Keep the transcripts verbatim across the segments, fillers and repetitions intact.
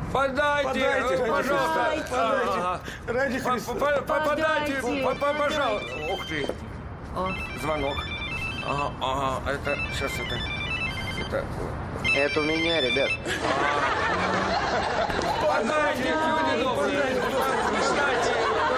Подайте, подайте, пожалуйста. Подайте. Ради Христа. Подайте, пожалуйста. Ух ты. О. Звонок. Ага, ага, это, сейчас это, это... Это у меня, ребят. Подайте, люди добрые, подайте.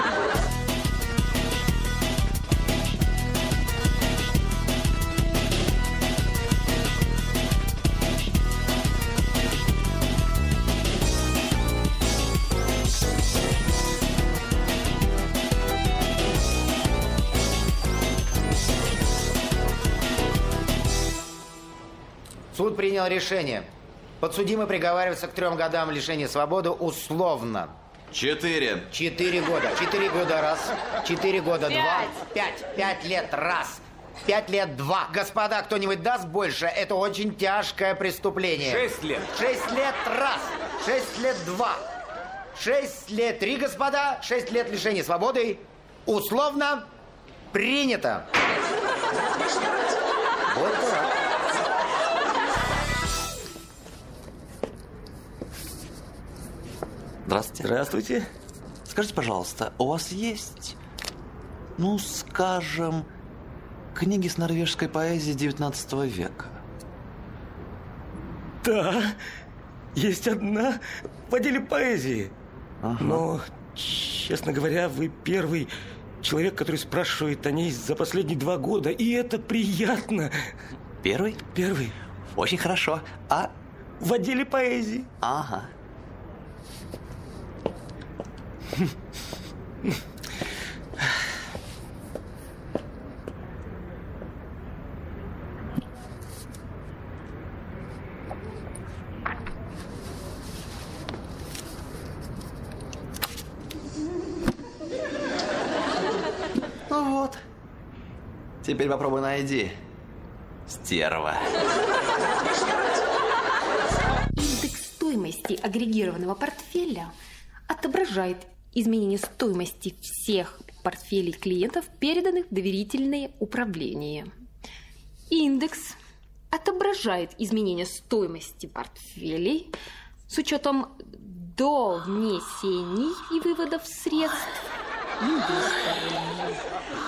Суд принял решение. Подсудимый приговаривается к трем годам лишения свободы условно. Четыре. Четыре года. Четыре года раз. Четыре года Пять. два. Пять. Пять лет раз. Пять лет два. Господа, кто-нибудь даст больше? Это очень тяжкое преступление. Шесть лет. Шесть лет раз. Шесть лет два. Шесть лет три, господа. Шесть лет лишения свободы. Условно принято. Вот так. Здравствуйте. Здравствуйте. Скажите, пожалуйста, у вас есть, ну, скажем, книги с норвежской поэзией девятнадцатого века? Да, есть одна в отделе поэзии. Ага. Но, честно говоря, вы первый человек, который спрашивает о ней за последние два года. И это приятно. Первый? Первый. Очень хорошо. А? В отделе поэзии. Ага. Ну вот. Теперь попробуй найди. Стерва. Индекс стоимости агрегированного портфеля отображает изменение стоимости всех портфелей клиентов, переданных в доверительное управление. Индекс отображает изменение стоимости портфелей с учетом до внесений и выводов средств инвесторами.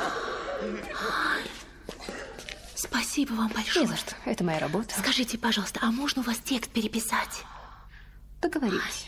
Спасибо вам большое. Не за что. Это моя работа. Скажите, пожалуйста, а можно у вас текст переписать? Договорились.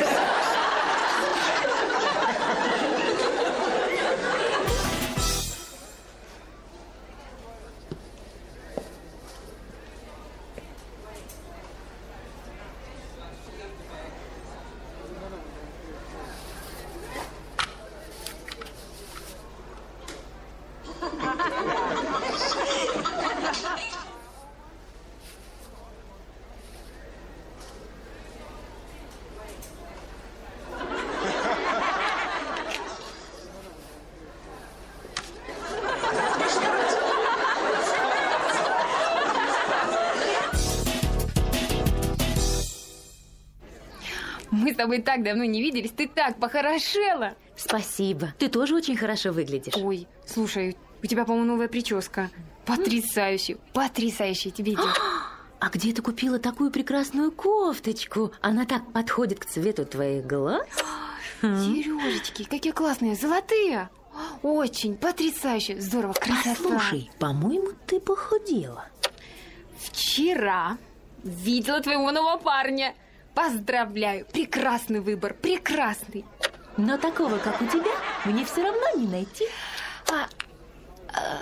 Мы с тобой так давно не виделись, ты так похорошела. Спасибо. Ты тоже очень хорошо выглядишь. Ой, слушай, у тебя, по-моему, новая прическа. Потрясающе, потрясающе тебе идет. А где ты купила такую прекрасную кофточку? Она так подходит к цвету твоих глаз. Сережечки, какие классные, золотые. Очень, потрясающе, здорово, красота. Послушай, по-моему, ты похудела. Вчера видела твоего нового парня. Поздравляю, прекрасный выбор, прекрасный. Но такого, как у тебя, мне все равно не найти. А... а...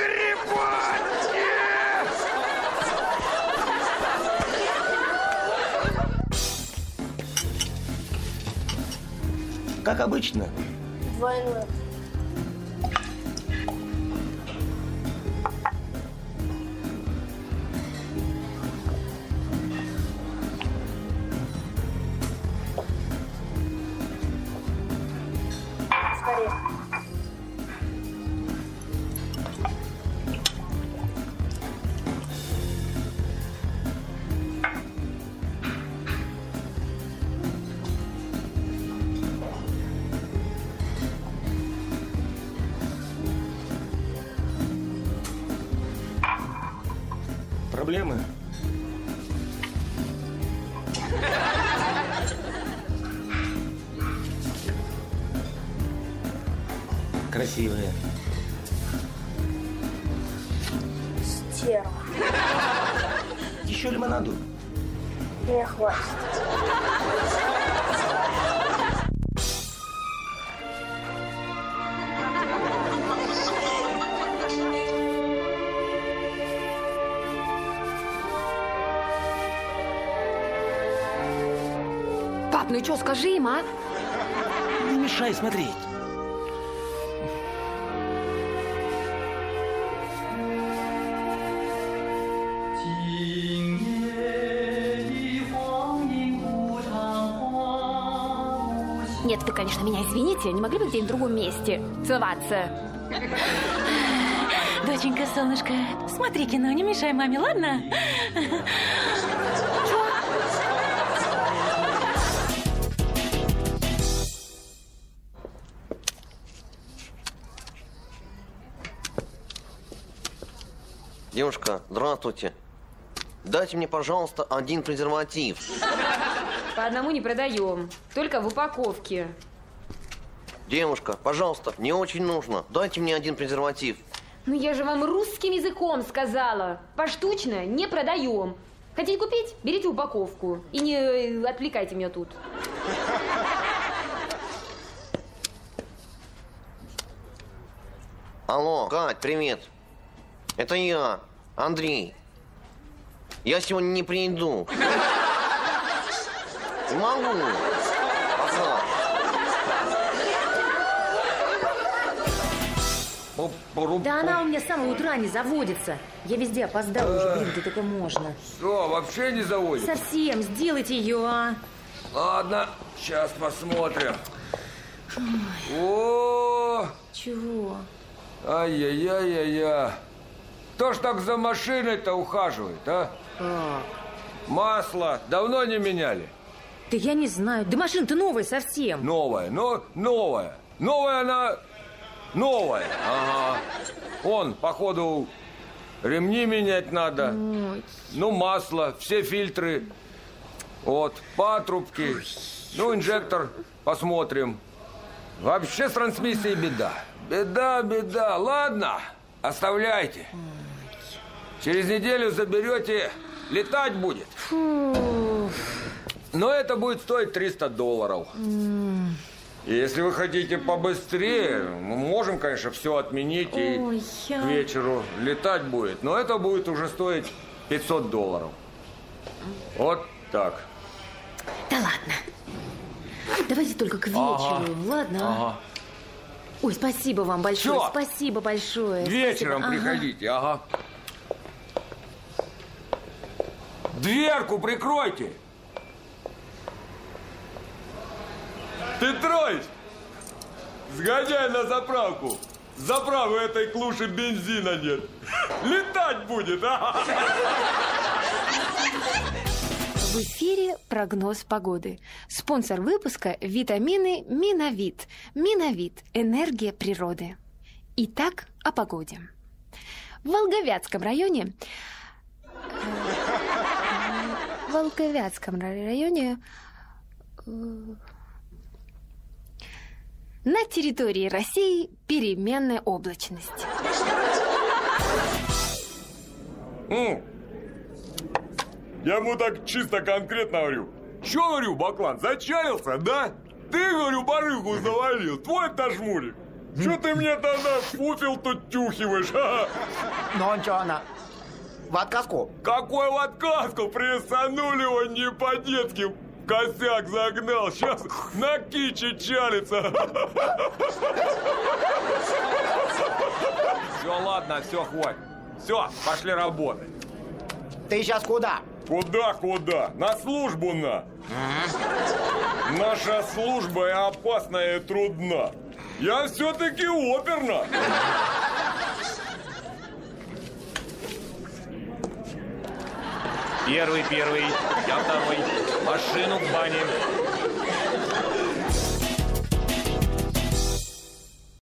ремонте! Как обычно. Двойной. Скорее. Проблемы? Красивые. Стерва. Еще лимонаду. Не хватит. Пап, ну что, скажи им, а? Не мешай смотреть. Нет, вы, конечно, меня извините, не могли бы где-нибудь в другом месте целоваться? Доченька, солнышко, смотри кино, не мешай маме, ладно? Девушка, здравствуйте. Дайте мне, пожалуйста, один презерватив. По одному не продаем, только в упаковке. Девушка, пожалуйста, мне очень нужно. Дайте мне один презерватив. Ну я же вам русским языком сказала. Поштучно не продаем. Хотите купить? Берите упаковку. И не э, отвлекайте меня тут. Алло, Кать, привет. Это я, Андрей. Я сегодня не приду. Не могу. Пока. Да она у меня с самого утра не заводится. Я везде опоздала уже, блин, где только можно. Что, вообще не заводит? Совсем, сделайте ее, а. Ладно, сейчас посмотрим. О, Чего? ай-яй-яй-яй-яй. Кто ж так за машиной-то ухаживает, а? Как? Масло давно не меняли? Да я не знаю. Да машина-то новая совсем. Новая, но новая. Новая она... Новая. Ага. Он, походу, ремни менять надо. Ой. Ну, масло, все фильтры. Вот, патрубки. Ну, инжектор посмотрим. Вообще с трансмиссией беда. Беда, беда. Ладно, оставляйте. Через неделю заберете, летать будет. Фу. Но это будет стоить триста долларов. М. И если вы хотите побыстрее, мы можем, конечно, все отменить. Ой, И я- к вечеру летать будет. Но это будет уже стоить пятьсот долларов. Вот так. Да ладно. Давайте только к вечеру, Ага. ладно? Ага. Ой, спасибо вам большое. Всё. Спасибо большое. Вечером Спасибо. Ага. приходите, ага. Дверку прикройте. Петрович, сгоняй на заправку. Заправы этой клуши бензина нет. Летать будет, а? В эфире прогноз погоды. Спонсор выпуска – витамины Миновит. Миновит – энергия природы. Итак, о погоде. В Волговятском районе... В Волговятском районе... э, На территории России переменная облачность. М. Я ему так чисто конкретно говорю. Че, говорю, Баклан, зачалился, да? Ты, говорю, барыгу завалил, твой-то жмурик. Что ты мне тогда фуфел тут тюхиваешь? а? Ну, он что, она? В отказку? Какой в отказку? Прессанули его не по-детски. Косяк загнал. Сейчас на кичи чалится. Все, ладно, все, хватит. Все, пошли работать. Ты сейчас куда? Куда, куда? На службу на. Наша служба и опасна, и трудна. Я все-таки оперна. Первый, первый, я второй. Машину к бане.